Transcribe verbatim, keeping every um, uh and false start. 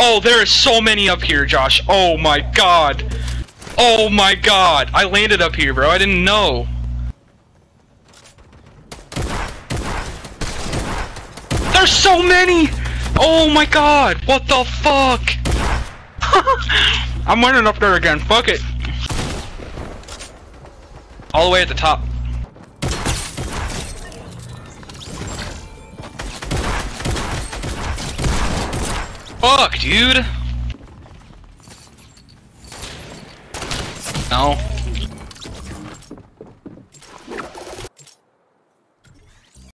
Oh, there are so many up here, Josh. Oh my god. Oh my god. I landed up here, bro. I didn't know. There's so many! Oh my god. What the fuck? I'm running up there again. Fuck it. All the way at the top. Fuck, dude. No.